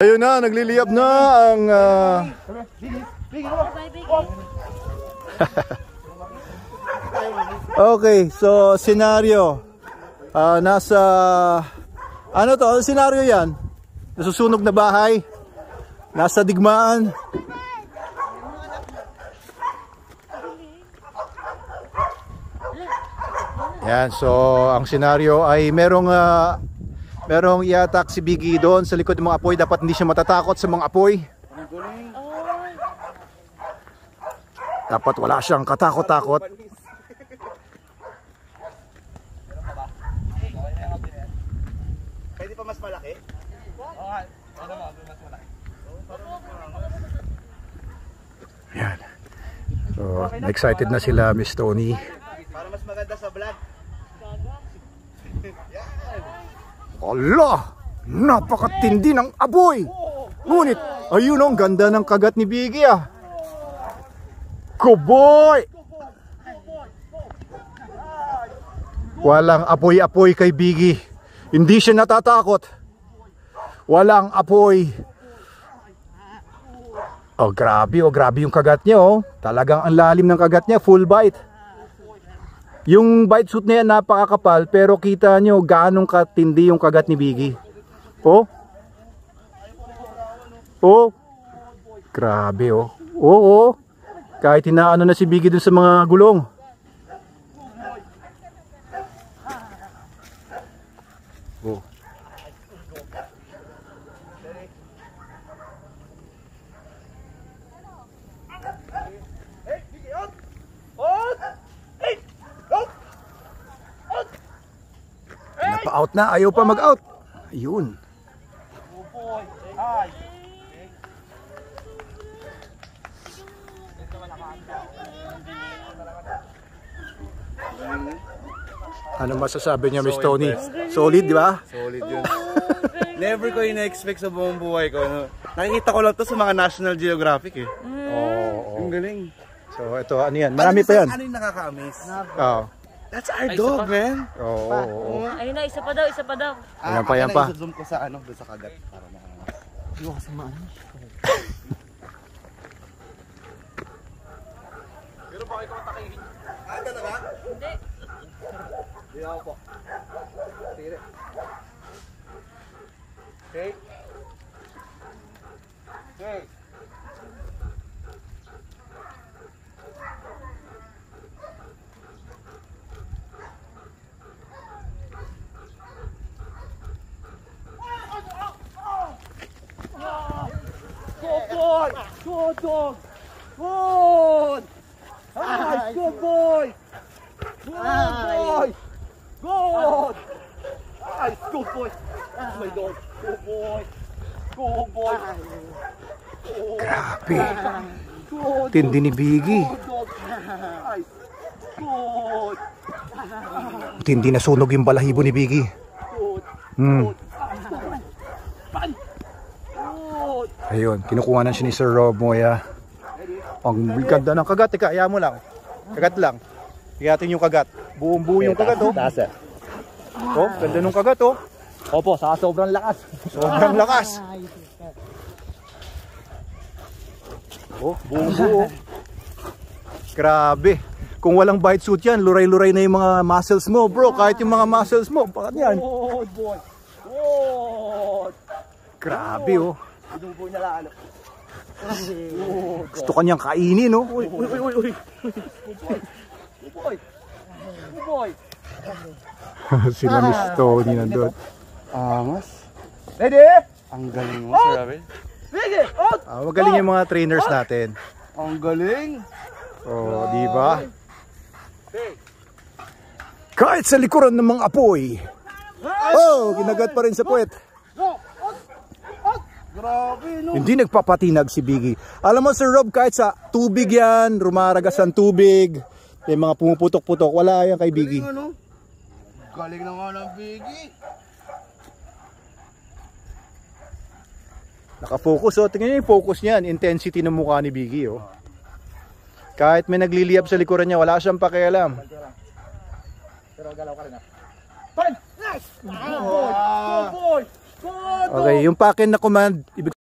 Ayun na, nagliliyab na ang okay, so senaryo. Nasa ano to? Ano senaryo 'yan? Nasusunog na bahay. Nasa digmaan. Yan, so ang senaryo ay merong i-attack si Biggie doon sa likod ng mga apoy. Dapat hindi siya matatakot sa mga apoy. Dapat wala siyang katakot-takot. Pwede pa mas malaki? Oo, mas malaki. Yan. So, excited na sila, Miss Tony. Para mas maganda sa vlog. Allah! Napakatindi ng apoy! Ngunit, ayun ang ganda ng kagat ni Biggie ah. Kuboy! Walang apoy-apoy kay Biggie. Hindi siya natatakot. Walang apoy. Oh, grabe yung kagat niya oh. Talagang ang lalim ng kagat niya, full bite. Yung bite suit na yan napakakapal, pero kita nyo gaanong katindi yung kagat ni Biggie. Oh. Oh. Grabe oh. Oo. Kahit inaano na si Biggie dun sa mga gulong. Oh. Napa-out na, ayaw pa mag-out. Ayun. Ano masasabi niya, Miss Tony? Solid, di ba? Solid yun. Never ko ina-expect sa buong buhay ko. No? Nakikita ko lang to sa mga National Geographic eh. Oo. Ang galing. So, ito, ano yan? Marami pa yan. Ano yung nakaka-amaze? Oo. That's our dog, man. Oo. Ayun na, isa pa daw, isa pa daw. Ayan pa, yan pa. I-zoom ko sa ano, doon sa kagat. Para Hindi ko kasi maano. Pero bakit ko matakihin? Ah, talaga? Hindi. Hindi ako po. Tire. Okay. Okay. Good boy! Good dog! Good! Nice! Good boy! Good boy! Good! Nice! Good boy! That's my dog! Good boy! Good boy! Grabe. Tindi ni Biggie. Good dog! Nice! Good! Tindi na sunog yung balahibo ni Biggie. Good! Hmm. Good! Ayun, kinukuha na siya ni Sir Rob Moya. Ang ganda ng kagat. Teka, ayaw mo lang. Kagat lang. Higatin yung kagat. Buong buo yung kagat oh. Taas eh. Oh, ganda ng kagat oh. Opo, sa sobrang lakas. Sobrang lakas. Oh, buong buo. Grabe. Kung walang bite suit yan, luray-luray na yung mga muscles mo, bro. Kahit yung mga muscles mo, bakit yan? Good boy! Good! Grabe oh. Inubo niya lang ano. Gusto kanyang kainin no. Uy! Good boy! Good boy! Sila Miss Tony nandun. Angas. Ready? Ang galing mo, Sir Abel. Ready! Out! Magaling yung mga trainers natin. Ang galing! Oh, di ba? Kahit sa likuran ng mga apoy. Oh, kinagat pa rin sa puwet. Grabe, no? Hindi nagpapatinag si Biggie. Alam mo Sir Rob, kahit sa tubig yan, rumaragas ang tubig, yung mga pumuputok-putok, wala yan kay Biggie. Galing ano? Galing na nga ng Biggie. Nakafocus oh, tingnan niyo yung focus niyan, intensity ng mukha ni Biggie oh. Kahit may nagliliyab sa likuran niya, wala siyang pakialam. Pero galaw ka rin ah. Pan! Nice! Good boy! Good boy! Okay, yung pakin na command, ibig